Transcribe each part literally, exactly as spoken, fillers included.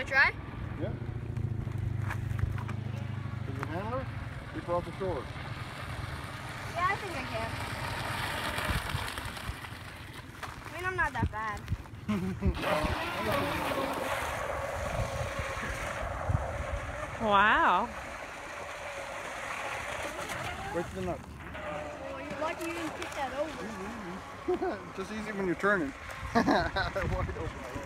I try? Yeah. Can you handle her? Keep her off the shore. Yeah, I think I can. I mean, I'm not that bad. Wow. Wait to the nuts. Oh, you're lucky you didn't kick that over. Just easy when you're turning. Wide open.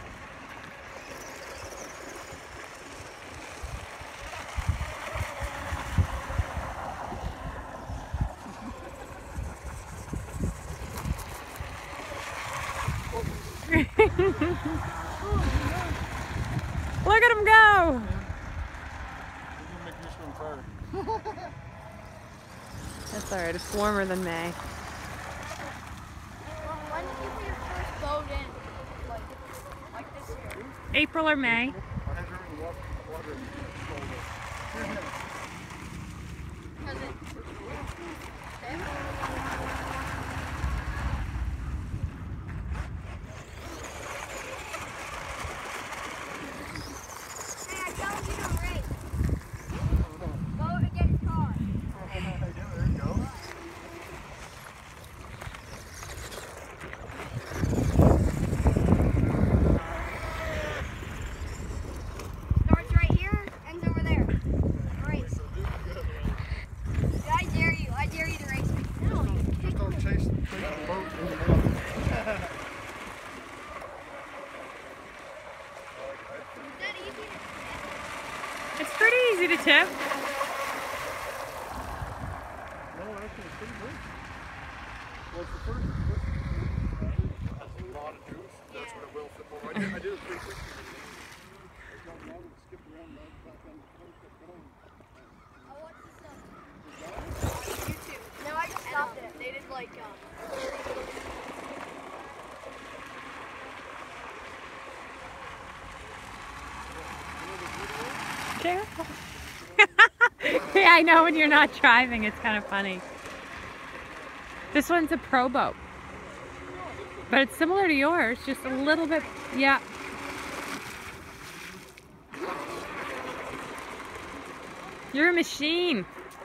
Look at him go! That's alright, it's warmer than May. Well, when did you put your first boat in? Like, like this year? April or May. Has it? Hey, I told you to race. Boat against car. There you go. Starts right here, ends over there. Race. I dare you. I dare you to race me. No. Just don't chase, chase the boat in the water. Is that easy to tip? It's pretty easy to tip. No, actually, it's pretty good. Well, it's the first. That's a lot of juice. That's what it will flip over. I did, I did it pretty quickly. It's not long, it skipped around right back on the coast, kept going. I watched this on YouTube. No, I just stopped it. They did like, um, Careful. Yeah, I know when you're not driving, it's kind of funny. This one's a Proboat. But it's similar to yours, just a little bit, yeah. You're a machine.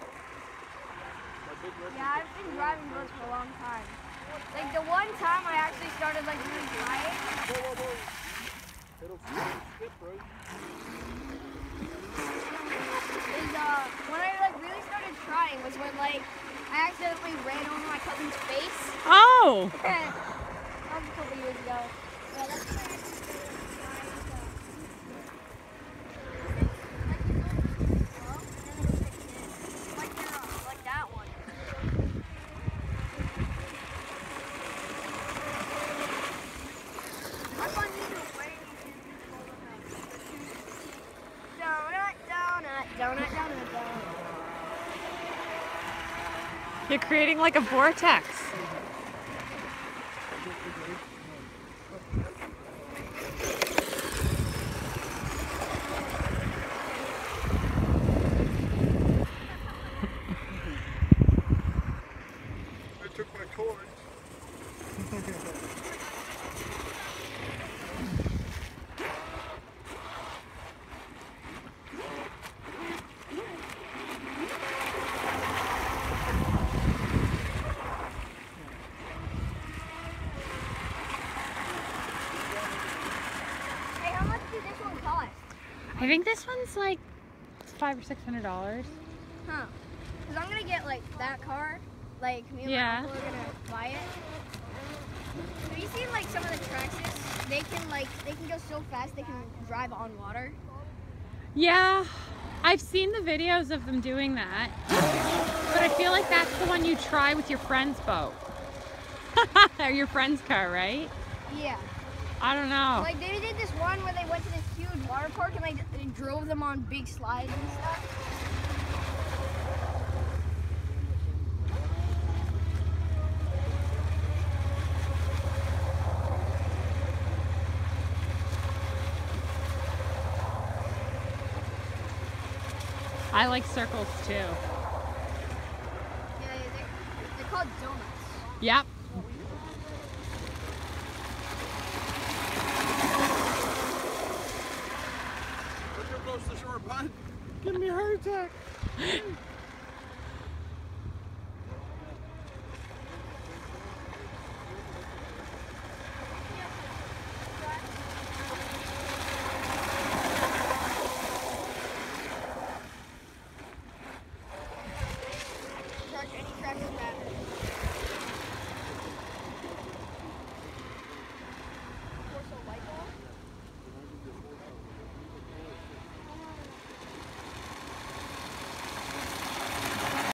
yeah, I've been driving boats for a long time. Like the one time I actually started like really trying. It'll skip, right? Is uh when I like really started trying was when like I accidentally ran over my cousin's face. Oh! That was a couple years ago. Yeah, that's when I actually started trying to. Like the, like that one. I find these are way donut, donut, donut, donut, donut. You're creating like a vortex. I took my cords. Hey, how much did this one cost? I think this one's like five or six hundred dollars. Huh. Because I'm going to get, like, that car. Like, me and Yeah. my uncle are going to buy it. Have you seen, like, some of the Traxxas? They can, like, they can go so fast they can drive on water. Yeah, I've seen the videos of them doing that. But I feel like that's the one you try with your friend's boat. Or your friend's car, right? Yeah. I don't know. Like, they did this one where they went to this huge water park and, like, they drove them on big slides and stuff. I like circles too. Yeah, they're, they're called donuts. Yep. God. Give me a heart attack.